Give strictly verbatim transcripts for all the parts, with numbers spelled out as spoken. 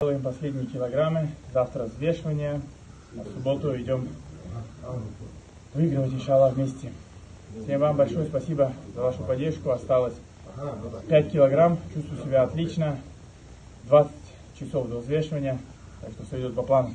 Делаем последние килограммы, завтра взвешивание, а в субботу идем выигрывать, иншаллах, вместе. Всем вам большое спасибо за вашу поддержку. Осталось пять килограмм, чувствую себя отлично, двадцать часов до взвешивания, так что все идет по плану.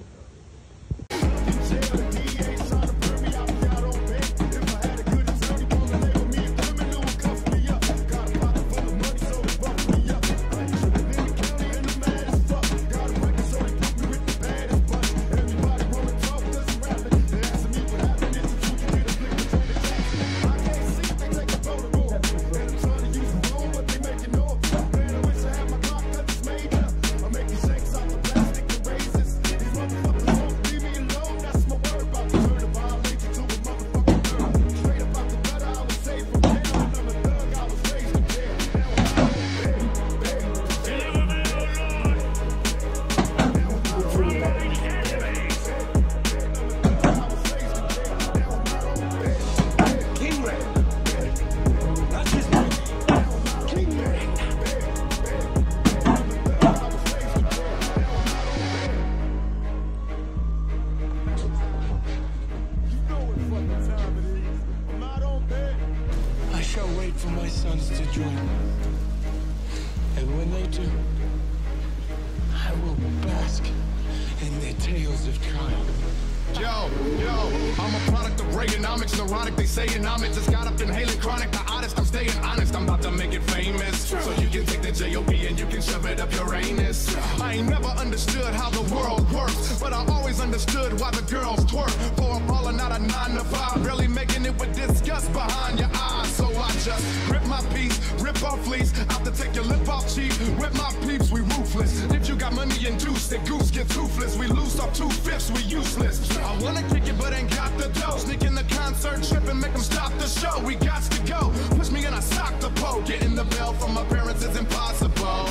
For my sons to join me. And when they do, I will bask in their tales of triumph. Yo, yo, I'm a product of Reaganomics, neurotic, they saying I'm it. Just got up inhaling chronic, the oddest, I'm staying honest. I'm about to make it famous, so you can take the J O B and you can shove it up your anus. I ain't never understood how the world works, but I always understood why the girls twerk. For a baller, not a nine to five, barely making it with disgust behind your eyes. So I just rip my piece, rip off fleece, out to take your lip off cheap. With my peeps, we ruthless. If you got money and juice, that goose get toothless. We lose up two fifths, we useless. I wanna kick it, but ain't got the dough. Sneak in the concert, trip and make them stop the show. We got to go. Push me and I sock the pole. Getting the bell from my parents is impossible.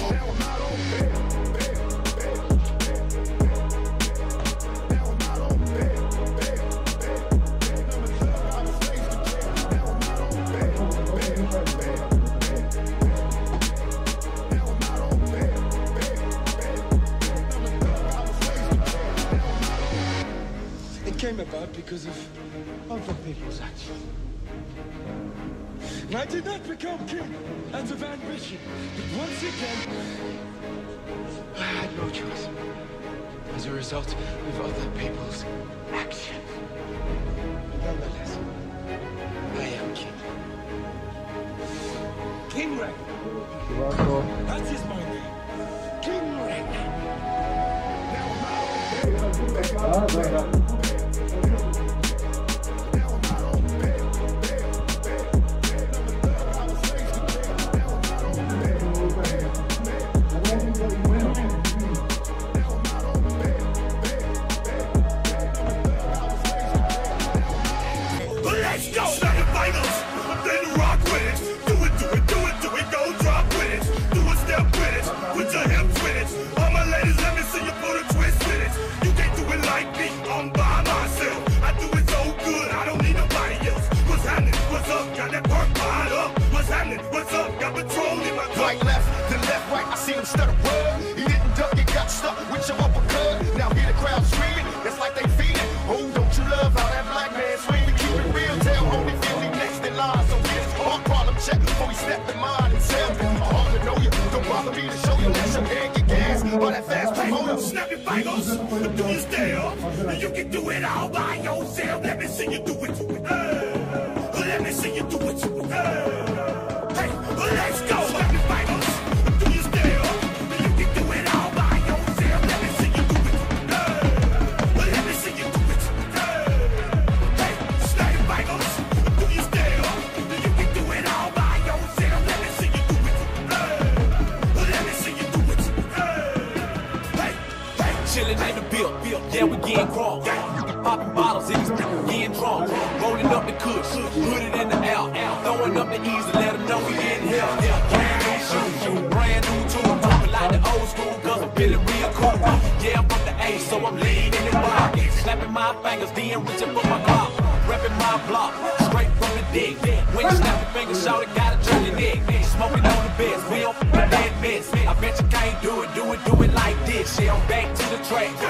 Came about because of other people's actions. And I did not become king out of ambition, but once again, I had no choice as a result of other people's actions. But nonetheless, I am king. King Ragnar. That is my name. King Ragnar. Let's go! Start the finals, then rock with it. Do it, do it, do it, do it, go drop with it. Do a step with it, put your hips with it. All my ladies, let me see you put a twist with it. You can't do it like me, I'm by myself. I do it so good, I don't need nobody else. What's happening? What's up? Got that perk piled up. What's happening? What's up? Got patrol in my cup. Right, left, then left, right, I see him stutter run. He didn't duck, he got stuck with your uppercut. Now hear the crowd screaming, it's like they feeding. Oh, don't you love how that black man swinging? Keep it real, tell only feel he next in line. So here's hard problem check before he step in mine and tell me. I hardly know you, don't bother me to show you that your head get gas. Or that fast play, hold up. Snap your fingers, do your step. You can do it all by yourself. Let me see you do it. Hey. Let me see you do it. Hey. Hey, let's go. Snap your fingers, do your step. You can do it all by yourself. Let me see you do it. Hey. Let me see you do it. Hey. Snap your fingers, do your step. You can do it all by yourself. Let me see you do it. Hey. Let me see you do it. Hey. Hey. Chillin' in the bill, yeah, we getting crunk. Popping bottles, it's getting drunk. Rolling up the kush, put it in the L. Throwing up the E's to let them know we getting hell. Brand new shoes, brand new tools. Talking like the old school, cause I'm feeling real cool. Yeah, I'm from the A, so I'm leaning and rocking. Snapping my fingers, then reaching for my Glock. Repping my block, straight from the dick. When you snap your fingers, shout it, gotta turn your neck. Smoking on the beds, we don't f*** that mess. I bet you can't do it, do it, do it like this. track.